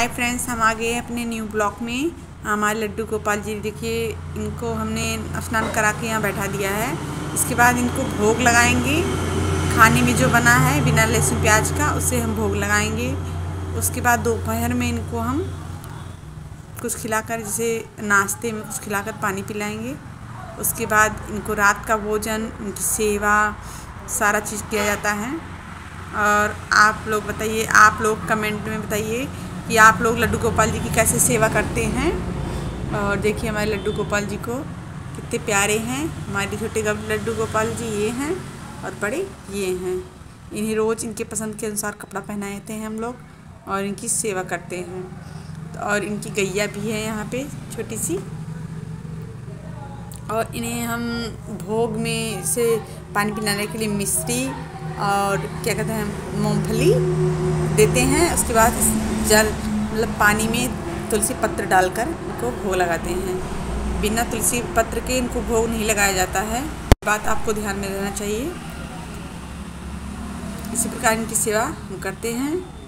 Hi friends, हम आ गए अपने न्यू ब्लॉक में। हमारे लड्डू गोपाल जी देखिए, इनको हमने स्नान करा के यहाँ बैठा दिया है। इसके बाद इनको भोग लगाएंगे। खाने में जो बना है बिना लहसुन प्याज का, उससे हम भोग लगाएंगे। उसके बाद दोपहर में इनको हम कुछ खिलाकर, जैसे नाश्ते में कुछ खिलाकर पानी पिलाएंगे। उसके बाद इनको रात का भोजन, इनकी सेवा, सारा चीज़ किया जाता है। और आप लोग बताइए, आप लोग कमेंट में बताइए कि आप लोग लड्डू गोपाल जी की कैसे सेवा करते हैं। और देखिए हमारे लड्डू गोपाल जी को कितने प्यारे हैं। हमारे छोटे लड्डू गोपाल जी ये हैं और बड़े ये हैं। इन्हें रोज़ इनके पसंद के अनुसार कपड़ा पहनाते हैं हम लोग और इनकी सेवा करते हैं। और इनकी गैया भी है यहाँ पे छोटी सी। और इन्हें हम भोग में से पानी पिलाने के लिए मिश्री और क्या कहते हैं मूंगफली देते हैं। उसके बाद जल मतलब पानी में तुलसी पत्र डालकर इनको भोग लगाते हैं। बिना तुलसी पत्र के इनको भोग नहीं लगाया जाता है। बात आपको ध्यान में रहना चाहिए। इसी प्रकार इनकी सेवा हम करते हैं।